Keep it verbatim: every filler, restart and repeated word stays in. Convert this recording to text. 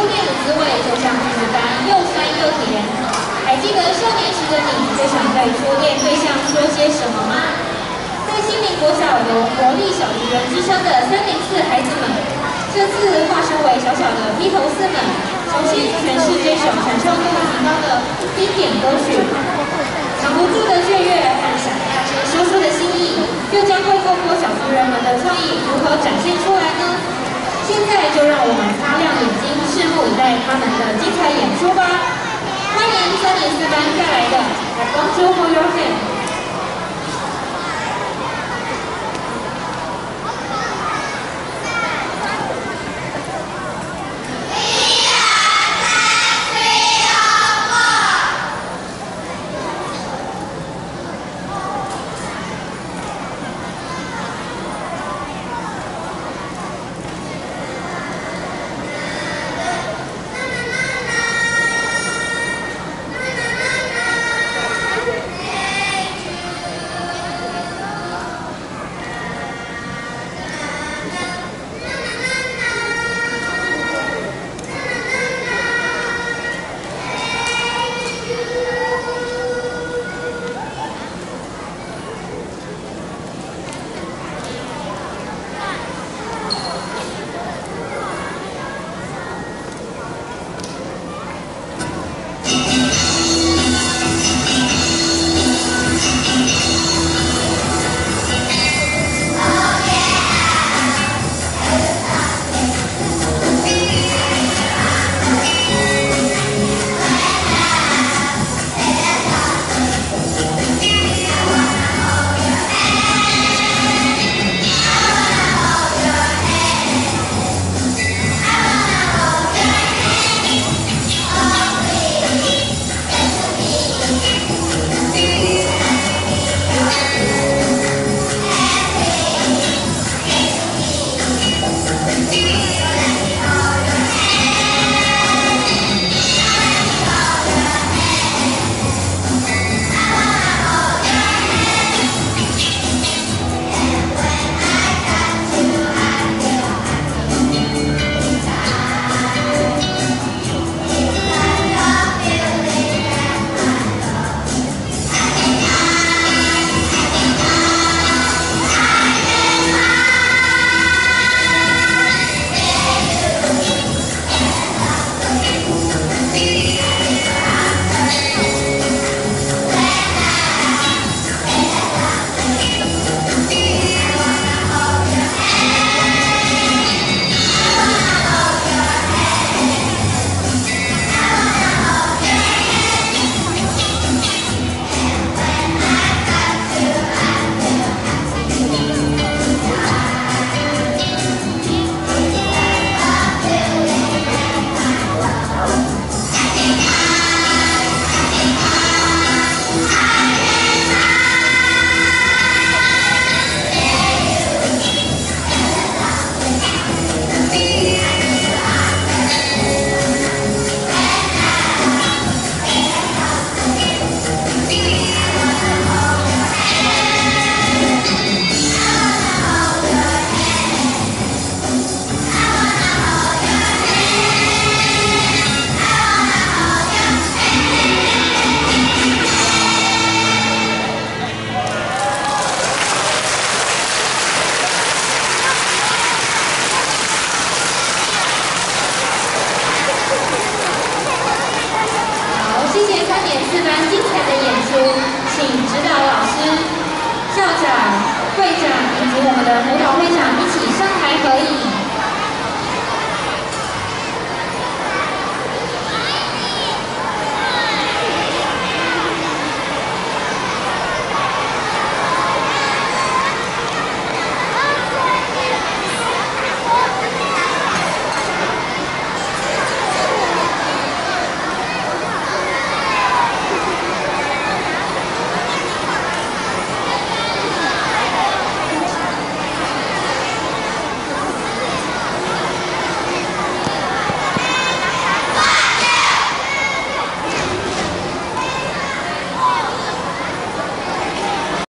恋的滋味就像柿子般又酸又甜。还记得少年时的你，最想对初恋对象说些什么吗？在新民国小有活力小鱼人之称的三零四孩子们，这次化身为小小的披头四们，重新诠释这首传唱度极高的经典歌曲。藏不住的雀跃和想大声说出的心意，又将会透过小族人们的创意如何展现出来呢？现在就让我们擦亮眼睛，拭目以待他们的精彩演出吧！欢迎三年四班带来的《I Want You for Your Hand》。请指导老师、校长、会长以及我们的活动